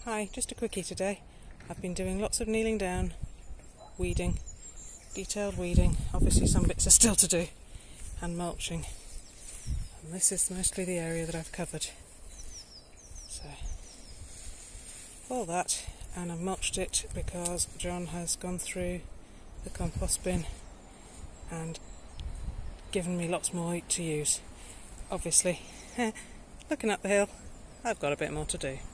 Hi, just a quickie today. I've been doing lots of kneeling down, weeding, detailed weeding, obviously some bits are still to do, and mulching. And this is mostly the area that I've covered. So, all that, and I've mulched it because John has gone through the compost bin and given me lots more to use. Obviously, looking up the hill, I've got a bit more to do.